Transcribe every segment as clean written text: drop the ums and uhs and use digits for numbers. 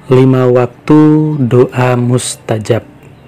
5 waktu doa mustajab.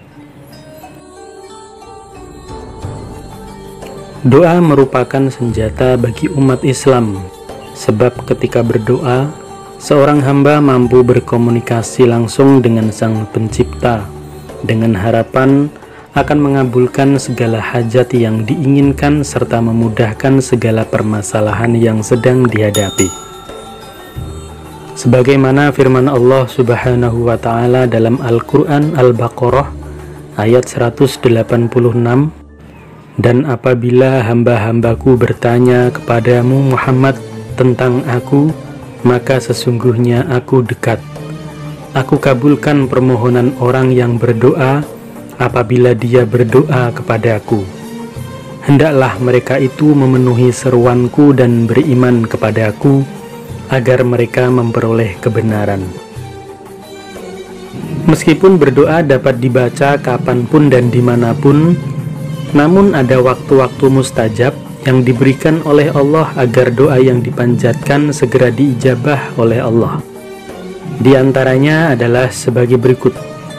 Doa merupakan senjata bagi umat Islam, sebab ketika berdoa, seorang hamba mampu berkomunikasi langsung dengan Sang Pencipta, dengan harapan akan mengabulkan segala hajat yang diinginkan serta memudahkan segala permasalahan yang sedang dihadapi. Sebagaimana firman Allah Subhanahu wa Ta'ala dalam Al-Quran Al-Baqarah ayat 186, dan apabila hamba-hambaku bertanya kepadamu Muhammad tentang aku, maka sesungguhnya aku dekat. Aku kabulkan permohonan orang yang berdoa apabila dia berdoa kepadaku. Hendaklah mereka itu memenuhi seruanku dan beriman kepadaku, agar mereka memperoleh kebenaran. Meskipun berdoa dapat dibaca kapanpun dan dimanapun, namun ada waktu-waktu mustajab yang diberikan oleh Allah agar doa yang dipanjatkan segera diijabah oleh Allah. Di antaranya adalah sebagai berikut.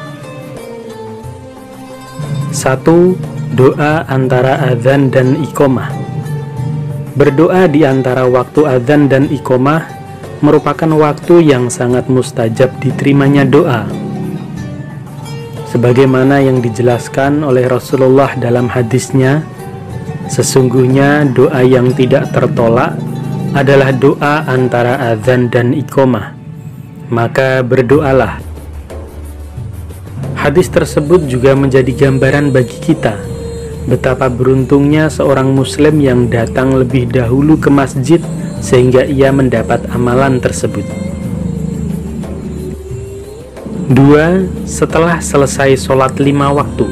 1. Doa antara adzan dan iqamah. Berdoa di antara waktu adzan dan iqamah merupakan waktu yang sangat mustajab diterimanya doa. Sebagaimana yang dijelaskan oleh Rasulullah dalam hadisnya, sesungguhnya doa yang tidak tertolak adalah doa antara adzan dan iqamah. Maka berdoalah. Hadis tersebut juga menjadi gambaran bagi kita betapa beruntungnya seorang muslim yang datang lebih dahulu ke masjid sehingga ia mendapat amalan tersebut. 2. Setelah selesai sholat 5 waktu.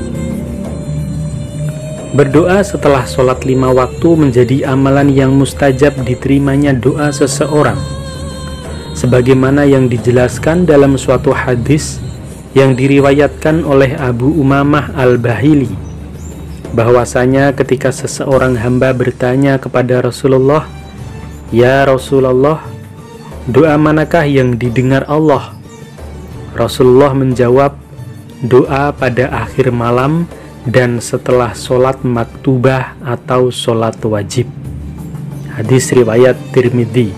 Berdoa setelah sholat 5 waktu menjadi amalan yang mustajab diterimanya doa seseorang, sebagaimana yang dijelaskan dalam suatu hadis yang diriwayatkan oleh Abu Umamah Al-Bahili, bahwasanya ketika seseorang hamba bertanya kepada Rasulullah, "Ya Rasulullah, doa manakah yang didengar Allah?" Rasulullah menjawab, "Doa pada akhir malam dan setelah sholat maktubah atau sholat wajib." Hadis riwayat Tirmidzi.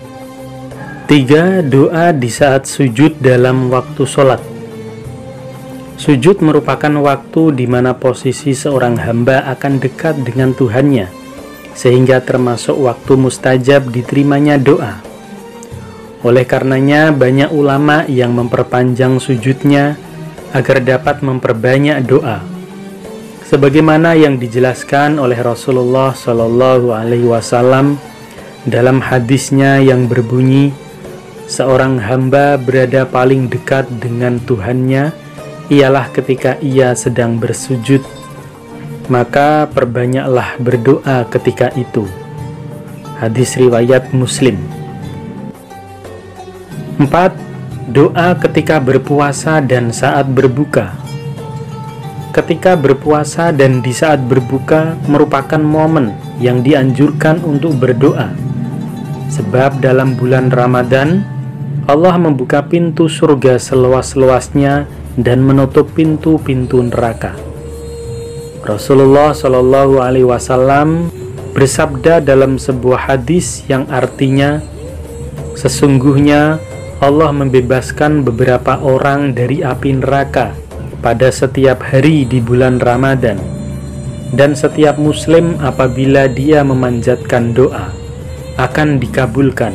3. Doa di saat sujud dalam waktu sholat. Sujud merupakan waktu di mana posisi seorang hamba akan dekat dengan Tuhannya, sehingga termasuk waktu mustajab diterimanya doa. Oleh karenanya banyak ulama yang memperpanjang sujudnya agar dapat memperbanyak doa, sebagaimana yang dijelaskan oleh Rasulullah Shallallahu Alaihi Wasallam dalam hadisnya yang berbunyi, seorang hamba berada paling dekat dengan Tuhannya ialah ketika ia sedang bersujud, maka perbanyaklah berdoa ketika itu. Hadis riwayat Muslim. 4. Doa ketika berpuasa dan saat berbuka. Ketika berpuasa dan di saat berbuka merupakan momen yang dianjurkan untuk berdoa, sebab dalam bulan Ramadan Allah membuka pintu surga seluas-luasnya dan menutup pintu-pintu neraka. Rasulullah Shallallahu Alaihi Wasallam bersabda dalam sebuah hadis yang artinya, sesungguhnya Allah membebaskan beberapa orang dari api neraka pada setiap hari di bulan Ramadan, dan setiap muslim apabila dia memanjatkan doa akan dikabulkan.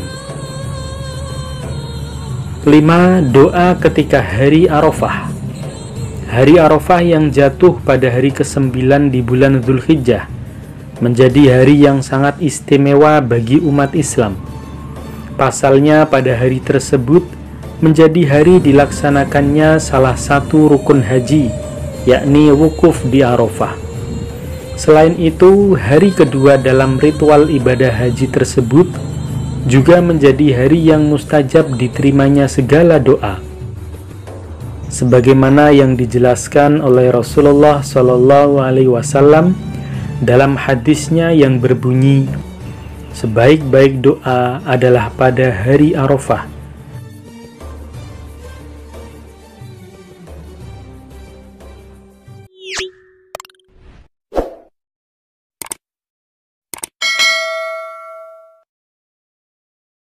5. Doa ketika hari Arafah. Hari Arafah yang jatuh pada hari ke-9 di bulan Dzulhijjah menjadi hari yang sangat istimewa bagi umat Islam. Pasalnya pada hari tersebut menjadi hari dilaksanakannya salah satu rukun haji, yakni wukuf di Arafah. Selain itu, hari kedua dalam ritual ibadah haji tersebut juga menjadi hari yang mustajab diterimanya segala doa, sebagaimana yang dijelaskan oleh Rasulullah Shallallahu Alaihi Wasallam dalam hadisnya yang berbunyi, sebaik-baik doa adalah pada hari Arafah,